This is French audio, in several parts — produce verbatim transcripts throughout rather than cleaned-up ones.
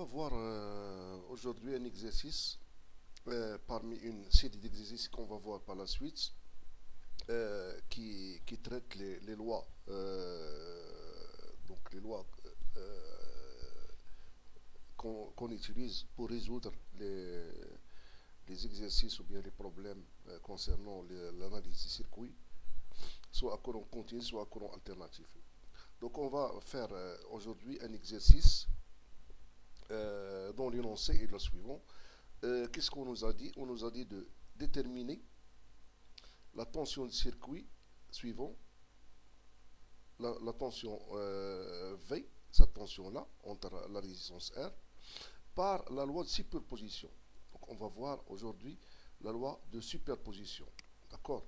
voir euh, aujourd'hui un exercice euh, parmi une série d'exercices qu'on va voir par la suite euh, qui, qui traite les, les lois, euh, donc les lois euh, qu'on qu'on utilise pour résoudre les, les exercices ou bien les problèmes euh, concernant les- l'analyse des circuits, soit à courant continu, soit à courant alternatif. Donc on va faire euh, aujourd'hui un exercice euh, dont l'énoncé est le suivant. Euh, Qu'est-ce qu'on nous a dit? On nous a dit de déterminer la tension du circuit suivant, la, la tension euh, V, cette tension-là, entre la résistance R, par la loi de superposition. Donc on va voir aujourd'hui la loi de superposition. D'accord?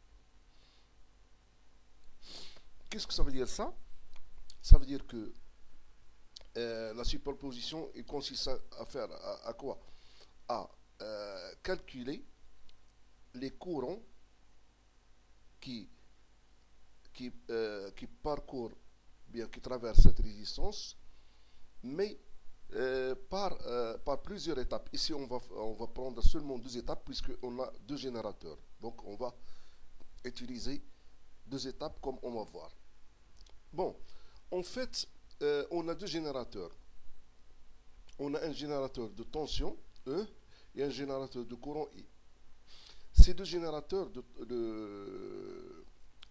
Qu'est-ce que ça veut dire ça? Ça veut dire que euh, la superposition, il consiste à, à faire à, à quoi? À euh, calculer les courants qui, qui, euh, qui parcourent, bien qui traversent cette résistance, mais euh, par, euh, par plusieurs étapes. Ici, on va, on va prendre seulement deux étapes puisqu'on a deux générateurs. Donc, on va utiliser deux étapes comme on va voir. Bon, en fait, euh, on a deux générateurs. On a un générateur de tension, E, et un générateur de courant, I. Ces deux générateurs, de, de,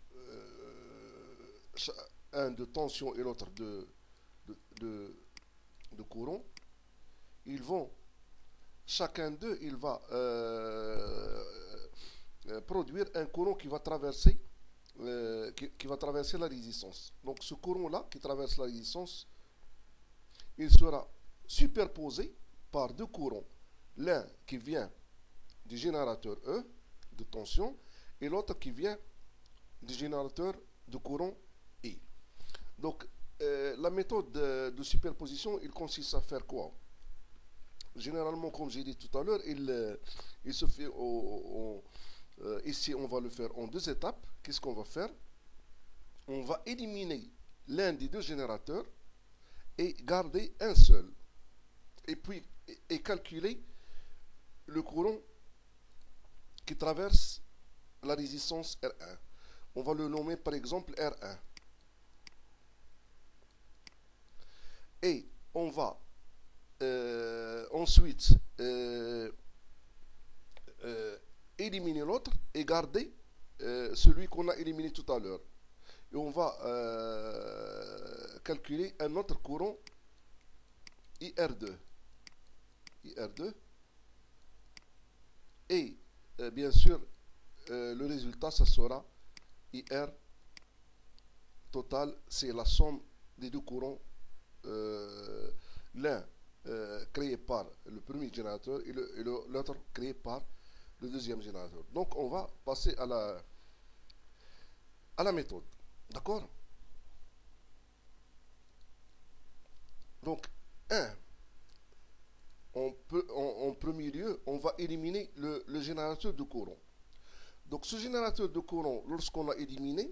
euh, un de tension et l'autre de, de, de, de courant, ils vont, chacun d'eux, il va euh, euh, produire un courant qui va traverser euh, qui, qui va traverser la résistance. Donc ce courant-là qui traverse la résistance, il sera superposé par deux courants. L'un qui vient du générateur E de tension et l'autre qui vient du générateur de courant I. Donc euh, la méthode de, de superposition, il consiste à faire quoi? Généralement, comme j'ai dit tout à l'heure, il, euh, il se fait au, au, euh, ici on va le faire en deux étapes. Qu'est-ce qu'on va faire? On va éliminer l'un des deux générateurs et garder un seul. Et puis et, et calculer le courant qui traverse la résistance R un. On va le nommer par exemple R un. Et on va euh, ensuite euh, euh, éliminer l'autre et garder euh, celui qu'on a éliminé tout à l'heure. Et on va euh, calculer un autre courant I R deux. I R deux. Et euh, bien sûr, euh, le résultat, ça sera I R total, c'est la somme des deux courants, euh, l'un euh, créé par le premier générateur et l'autre créé par le deuxième générateur. Donc on va passer à la, à la méthode. D'accord? Donc, un, on peut, en, en premier lieu, on va éliminer le, le générateur de courant. Donc ce générateur de courant, lorsqu'on l'a éliminé,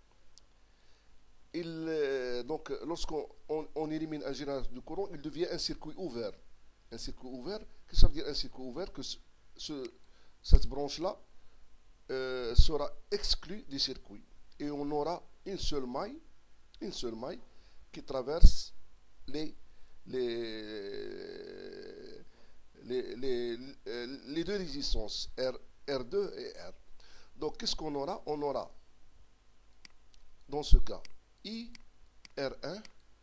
il, euh, donc lorsqu'on on, on élimine un générateur de courant, il devient un circuit ouvert. Un circuit ouvert, qu'est-ce que ça veut dire un circuit ouvert? Que ce, ce, cette branche-là euh, sera exclue du circuit. Et on aura une seule maille, une seule maille qui traverse les, les, les, les, les deux résistances, R, R2 et R. Donc, qu'est-ce qu'on aura? On aura, dans ce cas, I R un,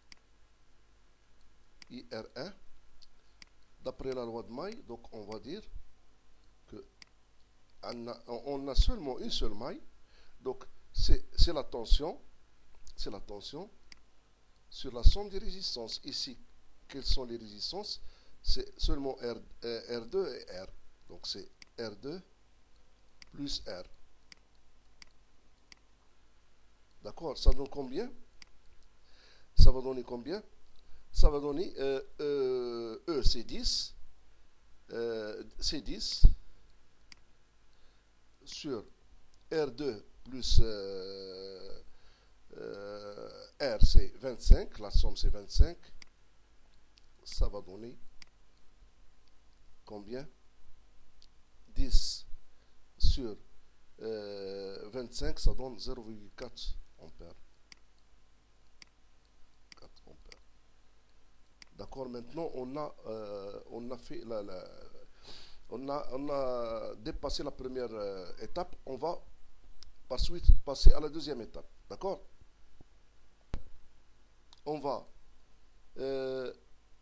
I R un, d'après la loi de Maille, donc on va dire que on a, on a seulement une seule maille, donc c'est la tension, c'est la tension sur la somme des résistances. Ici, quelles sont les résistances? C'est seulement R, euh, R deux et R. Donc c'est R deux plus R. D'accord? Ça donne combien? Ça va donner combien? Ça va donner euh, euh, E, c'est dix. Euh, c'est dix sur R deux plus euh, euh, R, c'est vingt-cinq. La somme, c'est vingt-cinq. ça va donner combien? Dix sur euh, vingt-cinq, ça donne zéro virgule quatre ampères. quatre ampères. D'accord, maintenant on a, euh, on a fait la, la on, a, on a dépassé la première euh, étape. On va par suite passer à la deuxième étape. D'accord? On va euh,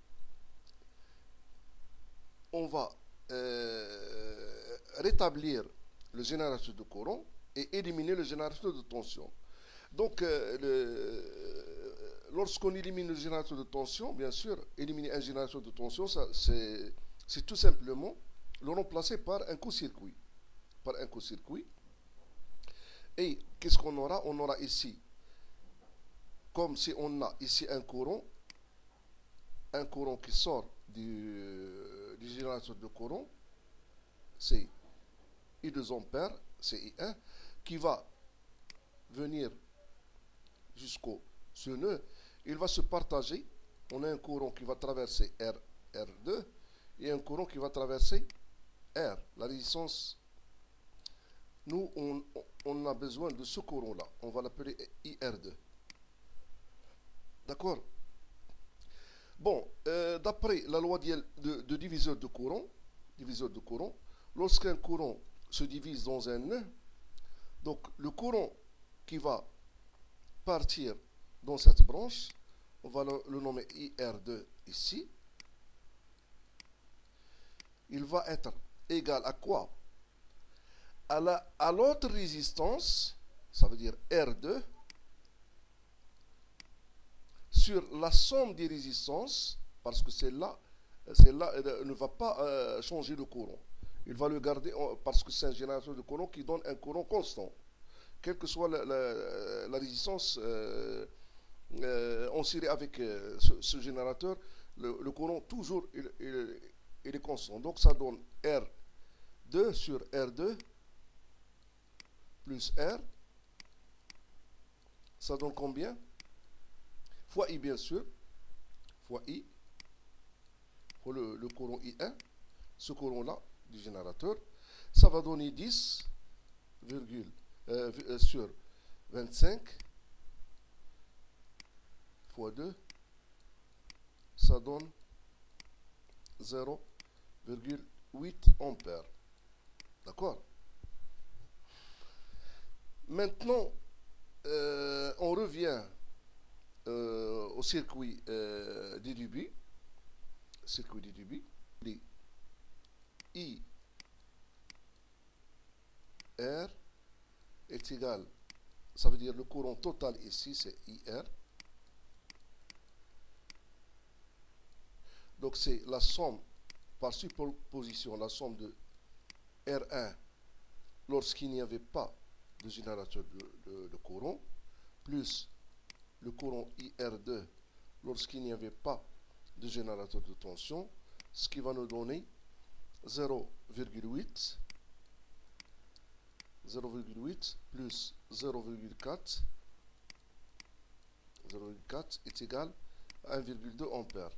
on va euh, rétablir le générateur de courant et éliminer le générateur de tension. Donc, euh, le, lorsqu'on élimine le générateur de tension, bien sûr, éliminer un générateur de tension, c'est tout simplement le remplacer par un court-circuit. Par un court-circuit. Et qu'est-ce qu'on aura? On aura ici, comme si on a ici un courant, un courant qui sort du, du générateur de courant, c'est I deux ampères, c'est I un, qui va venir jusqu'au ce nœud. Il va se partager. On a un courant qui va traverser R, R deux, et un courant qui va traverser R, la résistance. Nous, on, on a besoin de ce courant-là. On va l'appeler I R deux. D'accord? Bon, euh, d'après la loi de, de, de diviseur de courant, diviseur de courant, lorsqu'un courant se divise dans un nœud, donc le courant qui va partir dans cette branche, on va le, le nommer I R deux ici. Il va être égal à quoi? À l'autre résistance, ça veut dire R deux, sur la somme des résistances, parce que celle-là celle-là ne va pas euh, changer le courant. Il va le garder en, parce que c'est un générateur de courant qui donne un courant constant. Quelle que soit la, la, la résistance euh, euh, en série avec euh, ce, ce générateur, le, le courant toujours il, il, il est constant. Donc ça donne R deux sur R deux plus R. Ça donne combien? Fois I bien sûr. Fois I. Fois le, le courant I un. Ce courant-là du générateur. Ça va donner dix virgule, euh, sur vingt-cinq fois deux. Ça donne zéro virgule huit ampères. D'accord? Maintenant, euh, on revient euh, au circuit euh, des débits. Circuit des débits. I R est égal, ça veut dire le courant total ici, c'est I R. Donc c'est la somme par superposition, la somme de R un lorsqu'il n'y avait pas de générateur de, de, de courant, plus le courant I R deux lorsqu'il n'y avait pas de générateur de tension, ce qui va nous donner zéro virgule huit zéro virgule huit plus zéro virgule quatre zéro virgule quatre est égal à un virgule deux ampères.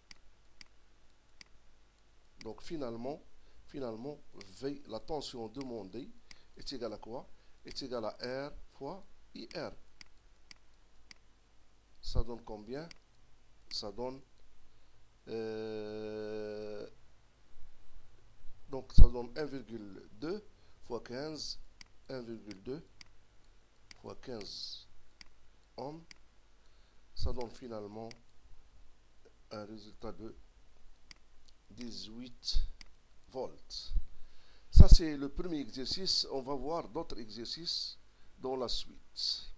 Donc finalement, finalement, V, la tension demandée est égale à quoi? Est égale à R fois I R. Ça donne combien? Ça donne euh, donc ça donne un virgule deux fois quinze, un virgule deux fois quinze ohms. Ça donne finalement un résultat de dix-huit volts. Ça c'est le premier exercice. On va voir d'autres exercices dans la suite.